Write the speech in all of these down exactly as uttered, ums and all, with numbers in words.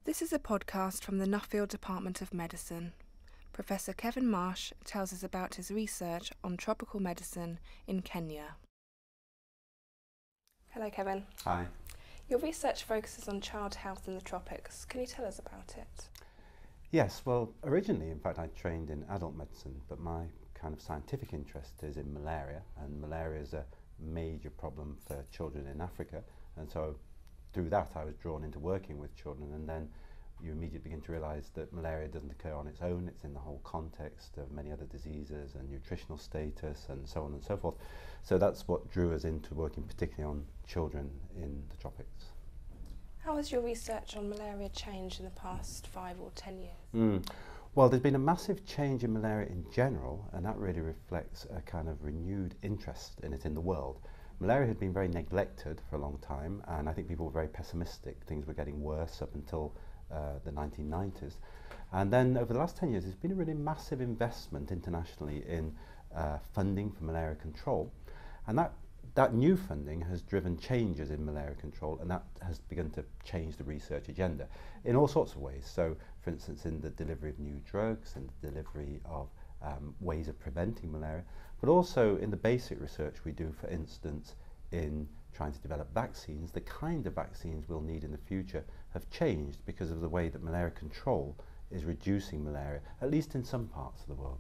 This is a podcast from the Nuffield Department of Medicine. Professor Kevin Marsh tells us about his research on tropical medicine in Kenya. Hello, Kevin. Hi. Your research focuses on child health in the tropics. Can you tell us about it? Yes, well, originally, in fact, I trained in adult medicine, but my kind of scientific interest is in malaria, and malaria is a major problem for children in Africa, and so through that I was drawn into working with children, and then you immediately begin to realise that malaria doesn't occur on its own, it's in the whole context of many other diseases and nutritional status and so on and so forth. So that's what drew us into working particularly on children in the tropics. How has your research on malaria changed in the past five or ten years? Mm. Well, there's been a massive change in malaria in general, and that really reflects a kind of renewed interest in it in the world. Malaria had been very neglected for a long time, and I think people were very pessimistic. Things were getting worse up until uh, the nineteen nineties. And then over the last ten years, there's been a really massive investment internationally in uh, funding for malaria control. And that, that new funding has driven changes in malaria control, and that has begun to change the research agenda in all sorts of ways. So, for instance, in the delivery of new drugs and the delivery of um, ways of preventing malaria, but also in the basic research we do, for instance, in trying to develop vaccines. The kind of vaccines we'll need in the future have changed because of the way that malaria control is reducing malaria, at least in some parts of the world.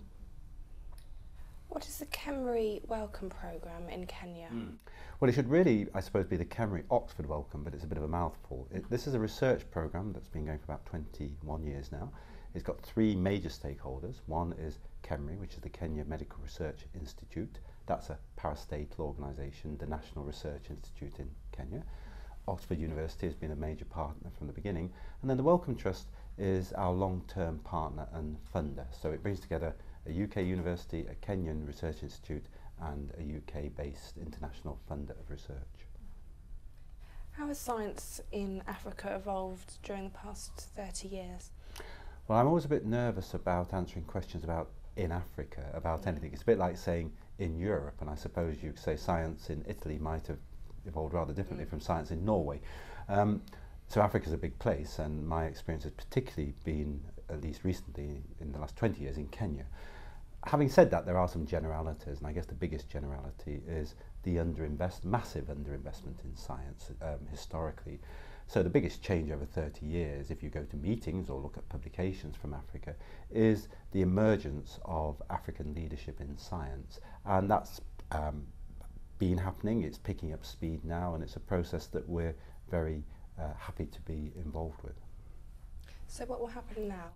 What is the KEMRI Wellcome Programme in Kenya? Mm. Well, it should really, I suppose, be the KEMRI Oxford Wellcome, but it's a bit of a mouthful. It, this is a research programme that's been going for about twenty-one years now. It's got three major stakeholders. One is KEMRI, which is the Kenya Medical Research Institute. That's a parastatal organisation, the National Research Institute in Kenya. Oxford University has been a major partner from the beginning. And then the Wellcome Trust is our long-term partner and funder. So it brings together a U K university, a Kenyan research institute, and a U K-based international funder of research. How has science in Africa evolved during the past thirty years? Well, I'm always a bit nervous about answering questions about in Africa, about mm. anything. It's a bit like saying in Europe, and I suppose you could say science in Italy might have evolved rather differently mm. from science in Norway. Um, so Africa's a big place, and my experience has particularly been, at least recently, in the last twenty years, in Kenya. Having said that, there are some generalities, and I guess the biggest generality is the underinvest, massive underinvestment in science um, historically. So the biggest change over thirty years, if you go to meetings or look at publications from Africa, is the emergence of African leadership in science. And that's um, been happening, it's picking up speed now, and it's a process that we're very uh, happy to be involved with. So what will happen now?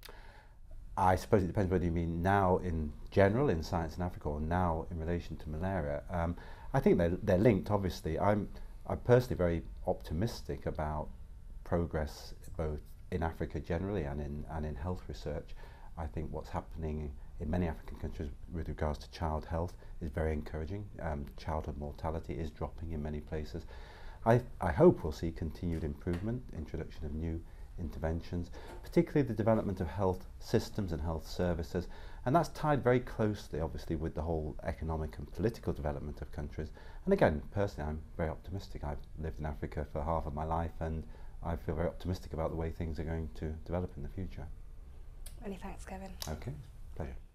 I suppose it depends whether you mean now in general in science in Africa or now in relation to malaria. Um, I think they're, they're linked, obviously. I'm, I'm personally very optimistic about progress both in Africa generally and in, and in health research. I think what's happening in many African countries with regards to child health is very encouraging. Um, childhood mortality is dropping in many places. I, I hope we'll see continued improvement, introduction of new interventions, particularly the development of health systems and health services, and that's tied very closely obviously with the whole economic and political development of countries. And again, personally, I'm very optimistic. I've lived in Africa for half of my life, and I feel very optimistic about the way things are going to develop in the future. Many thanks, Kevin. Okay, pleasure.